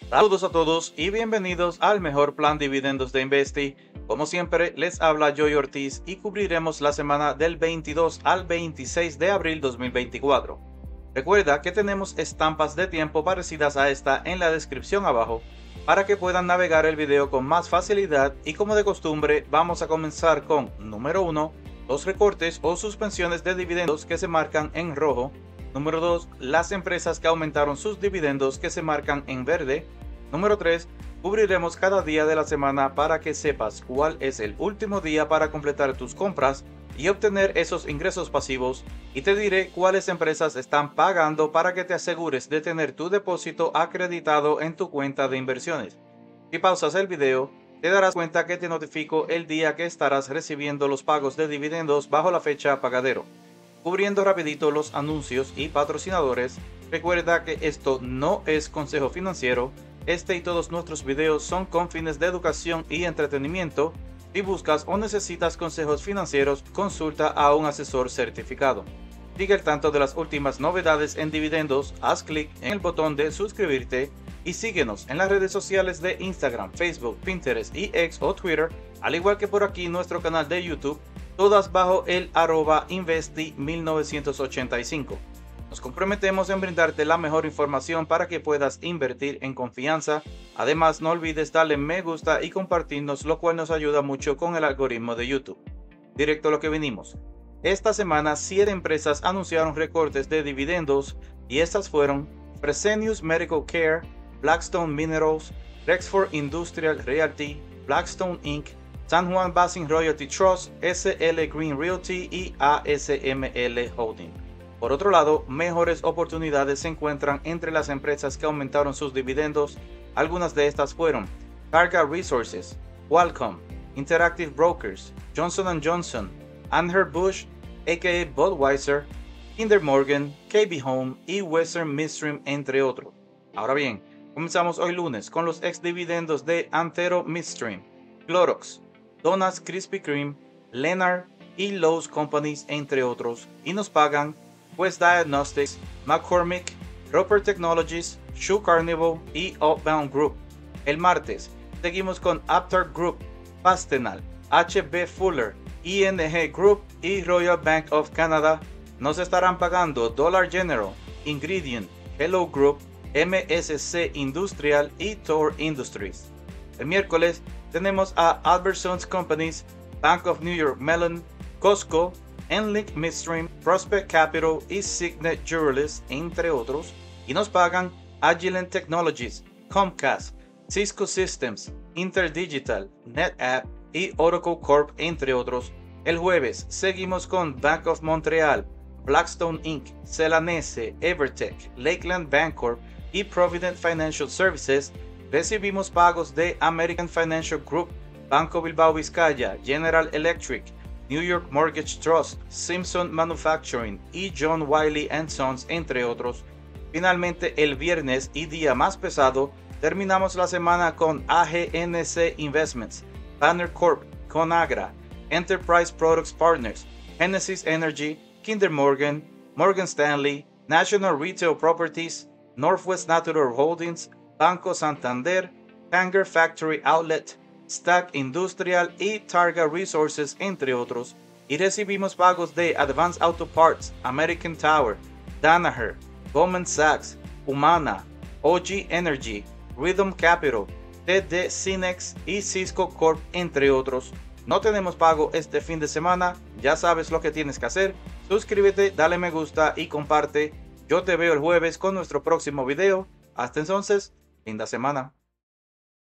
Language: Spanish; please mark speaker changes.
Speaker 1: Saludos a todos y bienvenidos al mejor plan dividendos de Investi. Como siempre, les habla Joey Ortiz y cubriremos la semana del 22 al 26 de abril 2024. Recuerda que tenemos estampas de tiempo parecidas a esta en la descripción abajo para que puedan navegar el video con más facilidad y como de costumbre vamos a comenzar con número 1, los recortes o suspensiones de dividendos que se marcan en rojo. Número 2, las empresas que aumentaron sus dividendos que se marcan en verde. Número 3, cubriremos cada día de la semana para que sepas cuál es el último día para completar tus compras y obtener esos ingresos pasivos, y te diré cuáles empresas están pagando para que te asegures de tener tu depósito acreditado en tu cuenta de inversiones. Si pausas el video, te darás cuenta que te notifico el día que estarás recibiendo los pagos de dividendos bajo la fecha pagadero. Cubriendo rapidito los anuncios y patrocinadores, recuerda que esto no es consejo financiero. Este y todos nuestros videos son con fines de educación y entretenimiento. Si buscas o necesitas consejos financieros, consulta a un asesor certificado. Sigue al tanto de las últimas novedades en dividendos, haz clic en el botón de suscribirte y síguenos en las redes sociales de Instagram, Facebook, Pinterest y X o Twitter, al igual que por aquí nuestro canal de YouTube, todas bajo el @investi1985. Nos comprometemos en brindarte la mejor información para que puedas invertir en confianza. Además, no olvides darle me gusta y compartirnos, lo cual nos ayuda mucho con el algoritmo de YouTube. Directo a lo que venimos. Esta semana 7 empresas anunciaron recortes de dividendos y estas fueron Fresenius Medical Care, Blackstone Minerals, Rexford Industrial Realty, Blackstone Inc., San Juan Basin Royalty Trust, SL Green Realty y ASML Holding. Por otro lado, mejores oportunidades se encuentran entre las empresas que aumentaron sus dividendos. Algunas de estas fueron Targa Resources, Qualcomm, Interactive Brokers, Johnson & Johnson, Anheuser-Busch, aka Budweiser, Kinder Morgan, KB Home y Western Midstream, entre otros. Ahora bien, comenzamos hoy lunes con los ex dividendos de Antero Midstream, Clorox, Donuts Krispy Kreme, Lennard y Lowe's Companies, entre otros, y nos pagan Quest Diagnostics, McCormick, Roper Technologies, Shoe Carnival y Outbound Group. El martes seguimos con Aptar Group, Fastenal, HB Fuller, ING Group y Royal Bank of Canada. Nos estarán pagando Dollar General, Ingredient, Hello Group, MSC Industrial y Thor Industries. El miércoles tenemos a Albertsons Companies, Bank of New York Mellon, Costco, Enlink Midstream, Prospect Capital y Signet Jewelers, entre otros, y nos pagan Agilent Technologies, Comcast, Cisco Systems, Interdigital, NetApp y Oracle Corp, entre otros. El jueves seguimos con Bank of Montreal, Blackstone Inc., Celanese, Evertech, Lakeland Bancorp y Provident Financial Services. Recibimos pagos de American Financial Group, Banco Bilbao Vizcaya, General Electric, New York Mortgage Trust, Simpson Manufacturing y John Wiley & Sons, entre otros. Finalmente, el viernes y día más pesado, terminamos la semana con AGNC Investments, Banner Corp, Conagra, Enterprise Products Partners, Genesis Energy, Kinder Morgan, Morgan Stanley, National Retail Properties, Northwest Natural Holdings, Banco Santander, Tanger Factory Outlet, Stack Industrial y Targa Resources, entre otros, y recibimos pagos de Advance Auto Parts, American Tower, Danaher, Goldman Sachs, Humana, OG Energy, Rhythm Capital, TD Cinex y Cisco Corp, entre otros. No tenemos pago este fin de semana, ya sabes lo que tienes que hacer. Suscríbete, dale me gusta y comparte. Yo te veo el jueves con nuestro próximo video. Hasta entonces, linda semana.